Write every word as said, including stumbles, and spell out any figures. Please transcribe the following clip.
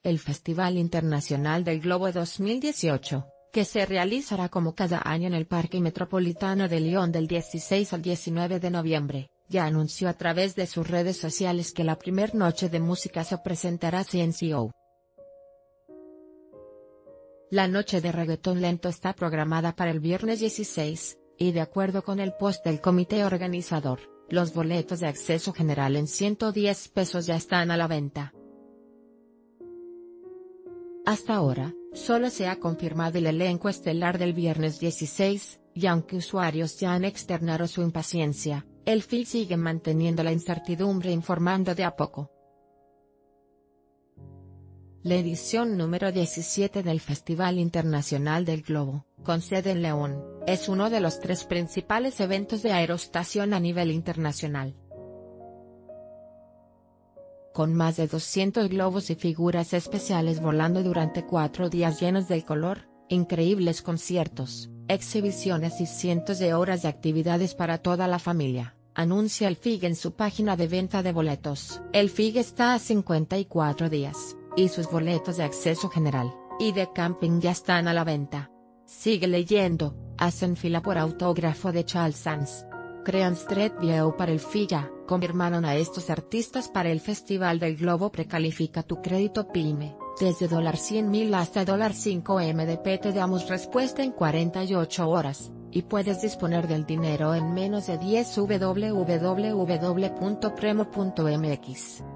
el Festival Internacional del Globo dos mil dieciocho, que se realizará como cada año en el Parque Metropolitano de Lyon del dieciséis al diecinueve de noviembre, ya anunció a través de sus redes sociales que la primer noche de música se presentará C N C O. La noche de reggaetón lento está programada para el viernes dieciséis, y de acuerdo con el post del comité organizador, los boletos de acceso general en ciento diez pesos ya están a la venta. Hasta ahora, solo se ha confirmado el elenco estelar del viernes dieciséis, y aunque usuarios ya han externado su impaciencia, el F I sigue manteniendo la incertidumbre informando de a poco. La edición número diecisiete del Festival Internacional del Globo, con sede en León, es uno de los tres principales eventos de aerostación a nivel internacional. Con más de doscientos globos y figuras especiales volando durante cuatro días llenos del color, increíbles conciertos, exhibiciones y cientos de horas de actividades para toda la familia, anuncia el F I G en su página de venta de boletos. El F I G está a cincuenta y cuatro días, y sus boletos de acceso general y de camping ya están a la venta. Sigue leyendo, hacen fila por autógrafo de Charles Sands. Crean Street View para el F I G A, confirmaron a estos artistas para el Festival del Globo. Precalifica tu crédito PYME, desde cien mil hasta cinco M D P. Te damos respuesta en cuarenta y ocho horas, y puedes disponer del dinero en menos de diez. w w w punto premo punto m x